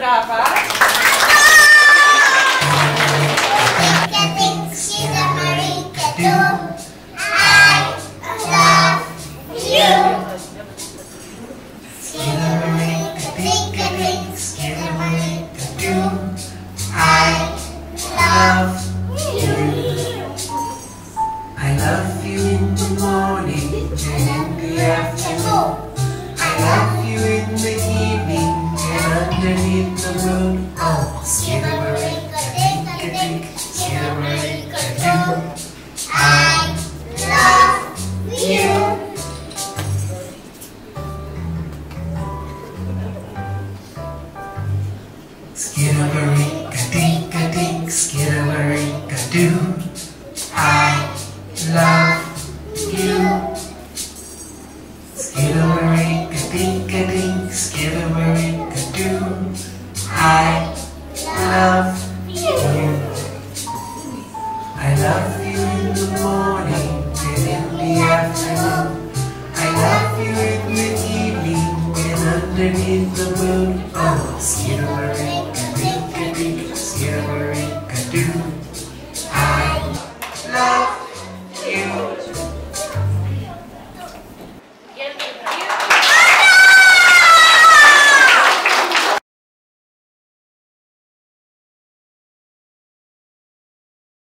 brawa. I love you in the morning and in the afternoon. I love you in the evening and underneath the moon. Oh, skidamarinka-dinka-dink, skidamarinka-doo. I love you. Skidamarinka-dinka-dink, skidamarinka-doo. I love you. Skidamarinka-dinka-dink, skidamarinka-doo. I love you. I love you in the morning and in the afternoon. I love you in the evening and underneath the moon. Oh, skidamarinka-dinka-dink.